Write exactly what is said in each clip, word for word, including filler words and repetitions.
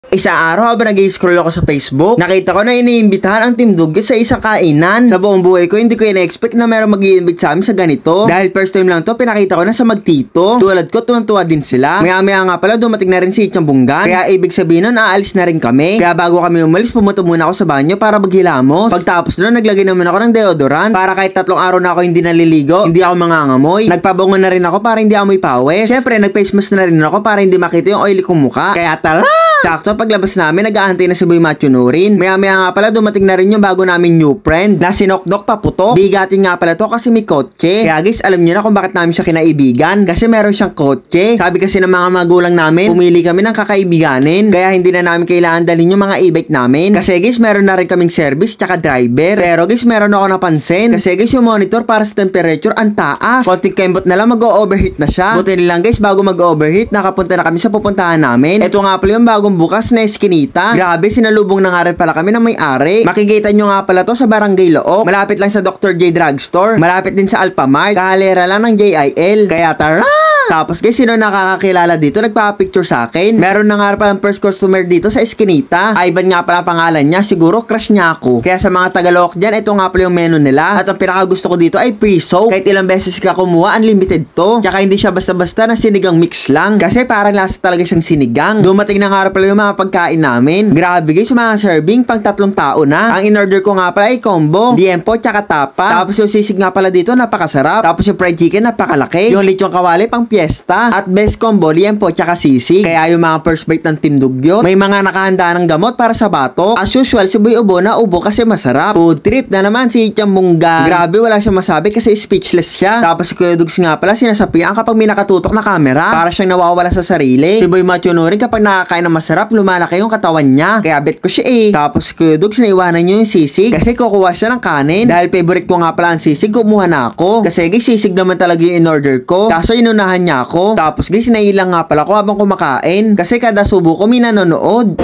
Isang araw habang nag-scroll ako sa Facebook, nakita ko na iniimbitahan ang Team Dugyot sa isang kainan. Sa buong buhay ko, hindi ko ina-expect na meron mag-i-invite sa amin sa ganito. Dahil first time lang to, pinakita ko na sa magtito. Tulad ko, tuwan-tuwa din sila. Maya-maya nga pala, dumating na rin si Itchang Bunggan. Kaya ibig sabihin nun, aalis na rin kami. Kaya bago kami umalis, pumunta muna ako sa banyo para maghilamos. Pagtapos nun, naglagay naman ako ng deodorant para kahit tatlong araw na ako hindi naliligo, hindi ako mangangamoy. Nagpabango na rin ako para hindi amoy pawis. Syempre, nag-face mask na rin ako para hindi makita yung oily kong mukha. Kaya tala! Sakto, paglabas namin, nag-aantay na si Boy Machunurin. Maya-maya nga pala, dumating na rin yung bago naming new friend na sinokdok paputok. Bigatin nga pala to kasi may kotse. Kaya guys, alam niyo na kung bakit namin siya kinaibigan. Kasi meron siyang kotse. Sabi kasi ng mga magulang namin, pumili kami ng kakaibiganin. Kaya hindi na namin kailangan dalhin yung mga e-bike namin. Kasi guys, meron na rin kaming service tsaka driver. Pero guys, meron ako napansin. Kasi guys, yung monitor para sa temperature ang taas. Konting kembot na lang, mag-overheat na siya. Buti nilang guys, bago mag-overheat, nakapunta na kami sa pupuntahan namin. Ito nga pala yung bagong bukas na eskinita. Grabe, sinalubong na nga rin pala kami ng may-ari. Makikita nyo nga pala to sa Barangay Look. Malapit lang sa Doctor J Drugstore. Malapit din sa Alphamart. Kahalera lang ng J I L. Kaya tara! Tapos guys, sino nakakakilala dito? Nagpa-picture sa akin. Meron na nga palang first customer dito sa eskinita. Ivan nga pala pangalan niya. Siguro crush niya ako. Kaya sa mga Tagalog dyan, ito nga pala yung menu nila. At ang pinaka gusto ko dito ay pre-soak. Kahit ilang beses ka kumuha, unlimited to. Tsaka hindi siya basta-basta na sinigang mix lang. Kasi parang lasa talaga siyang sinigang. Dumating na nga pala yung mga pagkain namin. Grabe guys, yung mga serving pang tatlong tao na. Ang in-order ko nga pala ay combo, liempo tsaka tapa. Tapos yung sisig nga pala dito, napakasarap. Tapos yung fried chicken, napakalaki. Yung lechong kawali, pang fiesta. At best combo, liempo tsaka sisig. Kaya yung mga first bite ng Team Dugyot, may mga nakahanda ng gamot para sa batok. As usual, si Boy Ubo na ubo kasi masarap. Food trip na naman si Itchang Bunggan. Grabe, wala siya masabi kasi speechless siya. Tapos si Kuya Dugs nga pala, sinasapian kapag may nakatutok na camera. Para siyang nawawala sa sarili. Si Boy Machunurin, kapag nakakain ng masarap, lumalaki yung katawan niya. Kaya bet ko siya eh. Tapos si Kuya Dugs, naiwanan niyo yung sisig kasi kukuha siya ng kanin. Dahil favorite ko nga pala ang sisig, kumuha na ako. Kasi guys, sisig naman talaga yung in-order ko. Kaso inunahan niya ako. Tapos guys, nailang nga pala ko habang kumakain. Kasi kada subo ko, may nanonood.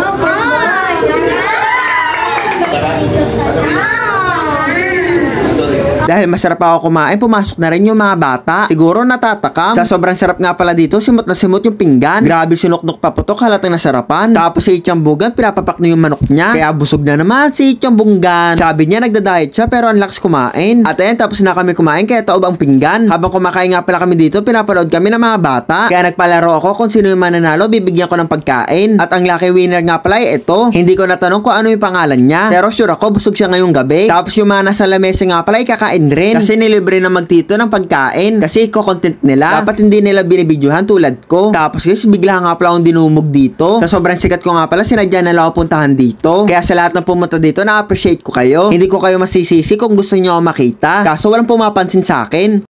Dahil masarap ako kumain, pumasok na rin yung mga bata. Siguro natatakam. Sa sobrang sarap nga pala dito, simot na simot yung pinggan. Grabe, sinuknok paputok, halatang nasarapan. Tapos si Itchang Bunggan, pinapapak na yung manok niya. Kaya busog na naman si Itchang Bunggan. Sabi niya, nagda-diet siya pero ang lakas kumain. At ayan, tapos na kami kumain kaya taob ang pinggan. Habang kumakain nga pala kami dito, pinapanood kami ng mga bata. Kaya nagpalaro ako kung sino yung mananalo, bibigyan ko ng pagkain. At ang lucky winner nga pala ay ito. Hindi ko natanong kung ano yung pangalan niya. Pero sure ako, busog siya ngayong gabi. Tapos yung mga nasa lamesa nga pala ay kakain rin. Kasi nilibre na magtito ng pagkain. Kasi ko-content nila. Dapat hindi nila binibidyohan tulad ko. Tapos guys, bigla nga pala akong dinumog dito. Sa sobrang sikat ko nga pala, sinadya na lang ako puntahan dito. Kaya sa lahat ng pumunta dito, na-appreciate ko kayo. Hindi ko kayo masisisi kung gusto niyo ako makita. Kaso walang pumapansin sa akin.